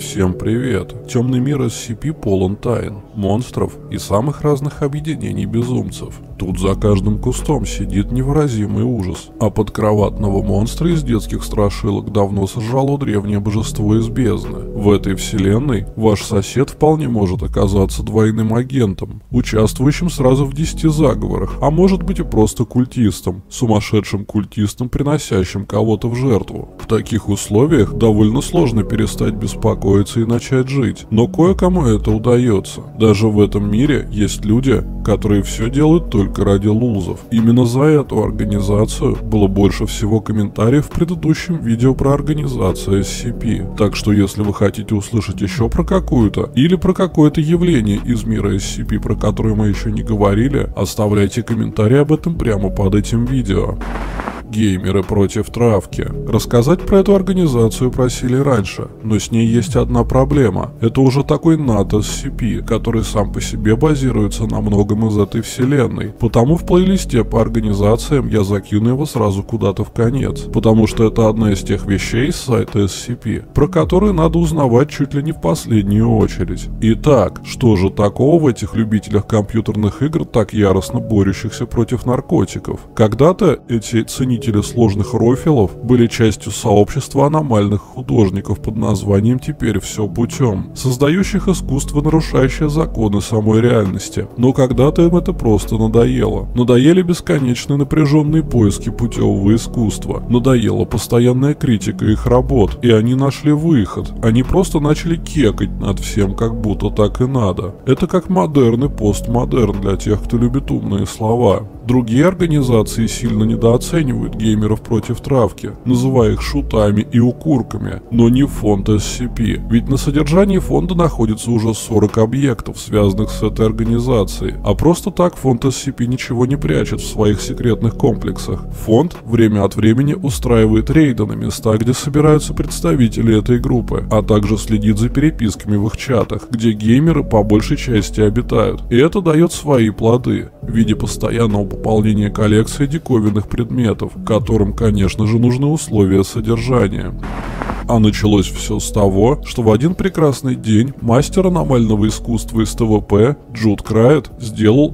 Всем привет! Темный мир SCP полон тайн, монстров и самых разных объединений безумцев. Тут за каждым кустом сидит невыразимый ужас, а подкроватного монстра из детских страшилок давно сожрало древнее божество из бездны. В этой вселенной ваш сосед вполне может оказаться двойным агентом, участвующим сразу в 10 заговорах, а может быть и просто культистом, сумасшедшим культистом, приносящим кого-то в жертву. В таких условиях довольно сложно перестать беспокоиться и начать жить, но кое-кому это удается. Даже в этом мире есть люди, которые все делают только ради лузов. Именно за эту организацию было больше всего комментариев в предыдущем видео про организацию SCP. Так что если вы хотите услышать еще про какую-то или про какое-то явление из мира SCP, про которое мы еще не говорили, оставляйте комментарии об этом прямо под этим видео. Геймеры против травки. Рассказать про эту организацию просили раньше, но с ней есть одна проблема. Это уже такой НАТО SCP, который сам по себе базируется на многом из этой вселенной. Потому в плейлисте по организациям я закину его сразу куда-то в конец. Потому что это одна из тех вещей с сайта SCP, про которые надо узнавать чуть ли не в последнюю очередь. Итак, что же такого в этих любителях компьютерных игр, так яростно борющихся против наркотиков? Когда-то эти ценители сложных рофилов были частью сообщества аномальных художников под названием «Теперь все путем», создающих искусство, нарушающее законы самой реальности. Но когда-то им это просто надоело. Надоели бесконечные напряженные поиски путевого искусства. Надоела постоянная критика их работ. И они нашли выход. Они просто начали кекать над всем, как будто так и надо. Это как модерн и постмодерн для тех, кто любит умные слова. Другие организации сильно недооценивают геймеров против травки, называя их шутами и укурками, но не фонд SCP, ведь на содержании фонда находится уже 40 объектов, связанных с этой организацией, а просто так фонд SCP ничего не прячет в своих секретных комплексах. Фонд время от времени устраивает рейды на места, где собираются представители этой группы, а также следит за переписками в их чатах, где геймеры по большей части обитают, и это дает свои плоды в виде постоянного пополнения коллекции диковинных предметов, которым, конечно же, нужны условия содержания. А началось все с того, что в один прекрасный день мастер аномального искусства из ТВП Джуд Крайт сделал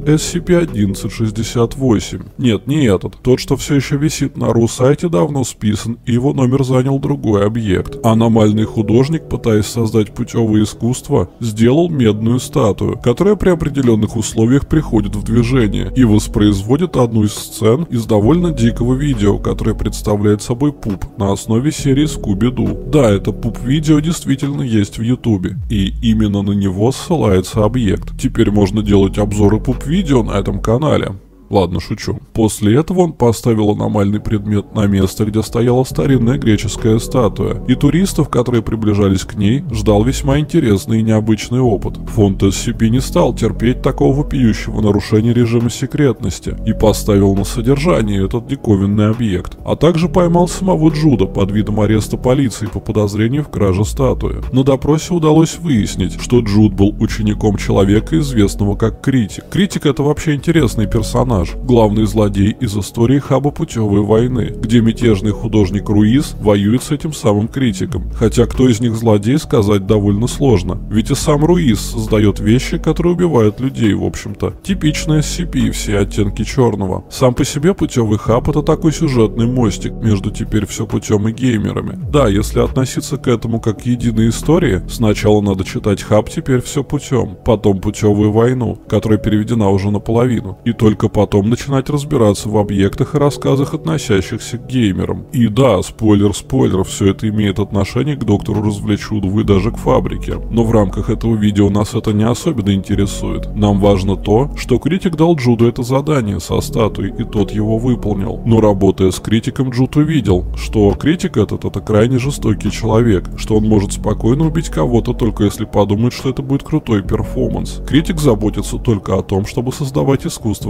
SCP-1168. Нет, не этот. Тот, что все еще висит на ру-сайте, давно списан, и его номер занял другой объект. Аномальный художник, пытаясь создать путевое искусство, сделал медную статую, которая при определенных условиях приходит в движение и воспроизводит одну из сцен из довольно дикого видео, которое представляет собой пуп на основе серии Скуби-Ду. Да, это пуп-видео действительно есть в Ютубе, и именно на него ссылается объект. Теперь можно делать обзоры пуп-видео на этом канале. Ладно, шучу. После этого он поставил аномальный предмет на место, где стояла старинная греческая статуя, и туристов, которые приближались к ней, ждал весьма интересный и необычный опыт. Фонд SCP не стал терпеть такого вопиющего нарушения режима секретности и поставил на содержание этот диковинный объект, а также поймал самого Джуда под видом ареста полиции по подозрению в краже статуи. На допросе удалось выяснить, что Джуд был учеником человека, известного как Критик. Критик — это вообще интересный персонаж. Главный злодей из истории хаба путевой войны, где мятежный художник Руис воюет с этим самым Критиком. Хотя кто из них злодей, сказать довольно сложно, ведь и сам Руис создает вещи, которые убивают людей, в общем-то. Типичная SCP, все оттенки черного. Сам по себе путевый хаб — это такой сюжетный мостик между «Теперь все путем» и геймерами. Да, если относиться к этому как к единой истории, сначала надо читать хаб «Теперь все путем», потом «Путевую войну», которая переведена уже наполовину, и только потом начинать разбираться в объектах и рассказах, относящихся к геймерам. И да, спойлер, все это имеет отношение к доктору Развлечудову и даже к фабрике. Но в рамках этого видео нас это не особенно интересует. Нам важно то, что Критик дал Джуду это задание со статуей, и тот его выполнил. Но работая с Критиком, Джуд увидел, что Критик это крайне жестокий человек, что он может спокойно убить кого-то, только если подумает, что это будет крутой перформанс. Критик заботится только о том, чтобы создавать искусство как таковое,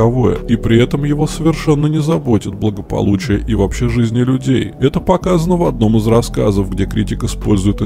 таковое, и при этом его совершенно не заботит благополучие и вообще жизни людей. Это показано в одном из рассказов, где критик использует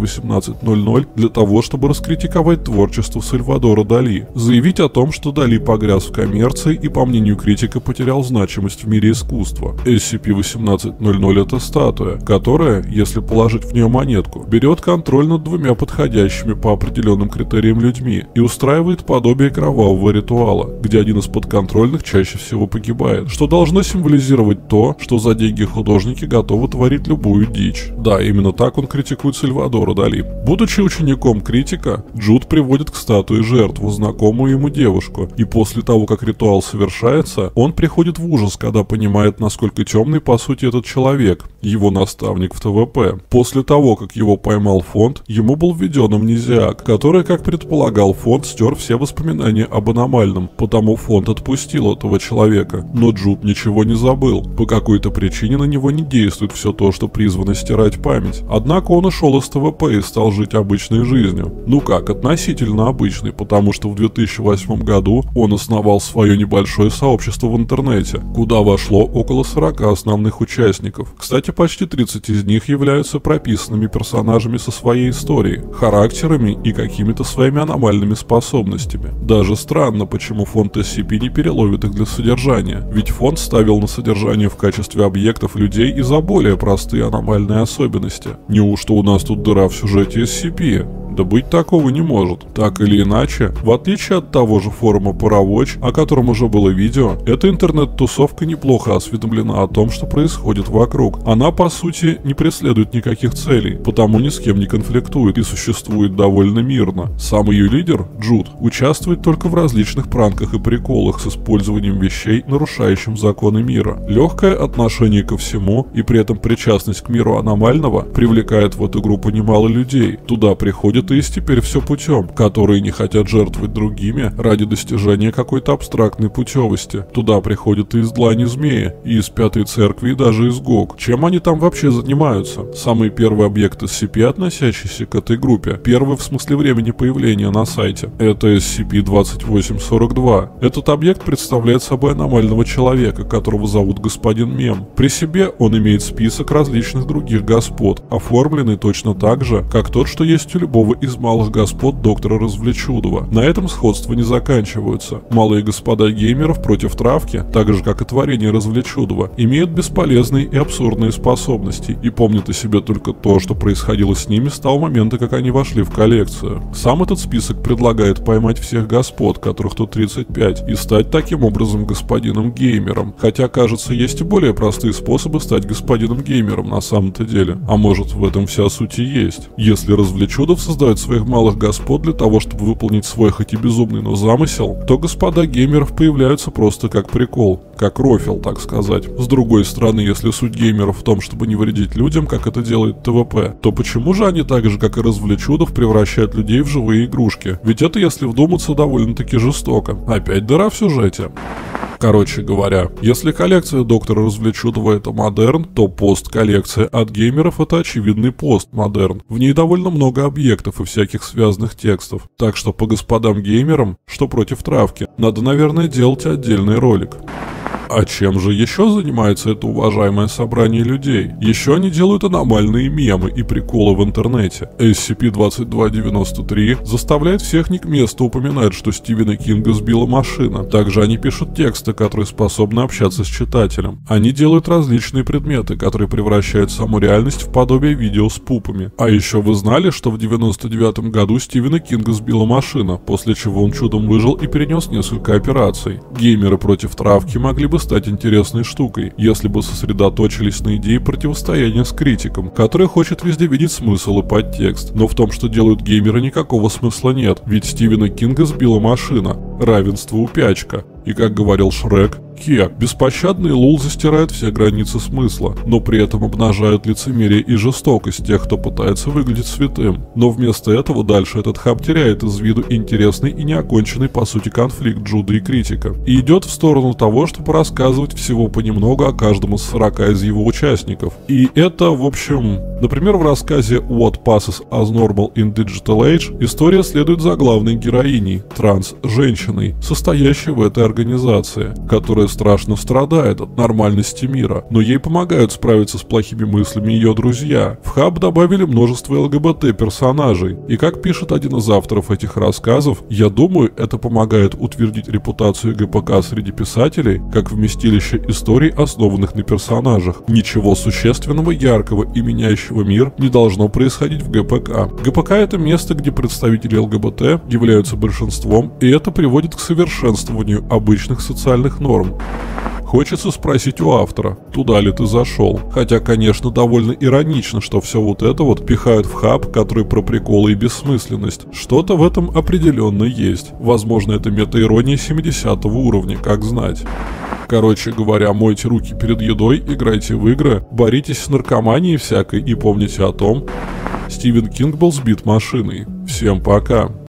SCP-1800 для того, чтобы раскритиковать творчество Сальвадора Дали, заявить о том, что Дали погряз в коммерции и, по мнению критика, потерял значимость в мире искусства. SCP-1800 — это статуя, которая, если положить в нее монетку, берет контроль над двумя подходящими по определенным критериям людьми и устраивает подобие кровавого ритуала, где один из подконтрольных чаще всего погибает, что должно символизировать то, что за деньги художники готовы творить любую дичь. Да, именно так он критикует Сальвадора Дали. Будучи учеником критика, Джуд приводит к статуе жертву, знакомую ему девушку, и после того, как ритуал совершается, он приходит в ужас, когда понимает, насколько темный по сути этот человек, его наставник в ТВП. После того, как его поймал фонд, ему был введен амнезиак, который, как предполагал фонд, стер все воспоминания об аномальном, потому фонд отпустил этого человека. Но Джуд ничего не забыл. По какой-то причине на него не действует все то, что призвано стирать память. Однако он ушел из ТВП и стал жить обычной жизнью. Ну как, относительно обычной, потому что в 2008 году он основал свое небольшое сообщество в интернете, куда вошло около 40 основных участников. Кстати, почти 30 из них являются прописанными персонажами со своей историей, характерами и какими-то своими аномальными способностями. Даже странно, почему фонд SCP не переловит их для содержания, ведь фонд ставил на содержание в качестве объектов людей из-за более простые аномальные особенности. Неужто у нас тут дыра в сюжете SCP? Да быть такого не может. Так или иначе, в отличие от того же форума Parawatch, о котором уже было видео, эта интернет-тусовка неплохо осведомлена о том, что происходит вокруг. Она, по сути, не преследует никаких целей, потому ни с кем не конфликтует и существует довольно мирно. Сам ее лидер, Джуд, участвует только в различных пранках и приколах с использованием вещей, нарушающих законы мира. Легкое отношение ко всему и при этом причастность к миру аномального привлекает в эту группу немало людей. Туда приходят и теперь все путем, которые не хотят жертвовать другими ради достижения какой-то абстрактной путевости. Туда приходят и из Длани Змеи, и из Пятой Церкви, и даже из ГОГ. Чем они там вообще занимаются? Самый первый объект SCP, относящийся к этой группе, первый в смысле времени появления на сайте, это SCP-2842. Этот объект представляет собой аномального человека, которого зовут Господин Мем. При себе он имеет список различных других господ, оформленный точно так же, как тот, что есть у любого из малых господ доктора Развлечудова. На этом сходства не заканчиваются. Малые господа геймеров против травки, так же как и творение Развлечудова, имеют бесполезные и абсурдные способности и помнят о себе только то, что происходило с ними с того момента, как они вошли в коллекцию. Сам этот список предлагает поймать всех господ, которых тут 35, и стать таким образом господином геймером. Хотя, кажется, есть и более простые способы стать господином геймером на самом-то деле. А может, в этом вся суть и есть. Если Развлечудов создает своих малых господ для того, чтобы выполнить свой хоть и безумный, но замысел, то господа геймеров появляются просто как прикол, как рофл, так сказать. С другой стороны, если суть геймеров в том, чтобы не вредить людям, как это делает ТВП, то почему же они так же, как и Развлечудов, превращают людей в живые игрушки? Ведь это, если вдуматься, довольно-таки жестоко. Опять дыра в сюжете. Короче говоря, если коллекция доктора Развлечудова — это модерн, то пост-коллекция от геймеров — это очевидный постмодерн. В ней довольно много объектов и всяких связанных текстов. Так что по господам геймерам, что против травки, надо, наверное, делать отдельный ролик. А чем же еще занимается это уважаемое собрание людей? Еще они делают аномальные мемы и приколы в интернете. SCP-2293 заставляет всех не к месту упоминать, что Стивена Кинга сбила машина. Также они пишут тексты, которые способны общаться с читателем. Они делают различные предметы, которые превращают саму реальность в подобие видео с пупами. А еще вы знали, что в 99 году Стивена Кинга сбила машина, после чего он чудом выжил и перенес несколько операций. Геймеры против травки могли бы стать интересной штукой, если бы сосредоточились на идее противостояния с критиком, который хочет везде видеть смысл и подтекст. Но в том, что делают геймеры, никакого смысла нет, ведь Стивена Кинга сбила машина. Равенство упячка. И как говорил Шрек, языке. Беспощадный лул застирает все границы смысла, но при этом обнажают лицемерие и жестокость тех, кто пытается выглядеть святым. Но вместо этого дальше этот хаб теряет из виду интересный и неоконченный по сути конфликт Джуда и критика, и идет в сторону того, чтобы рассказывать всего понемногу о каждом из 40 из его участников. И это, в общем, например, в рассказе What Passes as Normal in Digital Age история следует за главной героиней, транс-женщиной, состоящей в этой организации, которая страшно страдает от нормальности мира, но ей помогают справиться с плохими мыслями ее друзья. В хаб добавили множество ЛГБТ-персонажей, и как пишет один из авторов этих рассказов, я думаю, это помогает утвердить репутацию ГПК среди писателей как вместилище историй, основанных на персонажах. Ничего существенного, яркого и меняющего мир не должно происходить в ГПК. ГПК — это место, где представители ЛГБТ являются большинством, и это приводит к совершенствованию обычных социальных норм. Хочется спросить у автора, туда ли ты зашел? Хотя, конечно, довольно иронично, что все вот это вот пихают в хаб, который про приколы и бессмысленность. Что-то в этом определенно есть. Возможно, это мета-ирония 70 уровня, как знать. Короче говоря, мойте руки перед едой, играйте в игры, боритесь с наркоманией всякой и помните о том, Стивен Кинг был сбит машиной. Всем пока.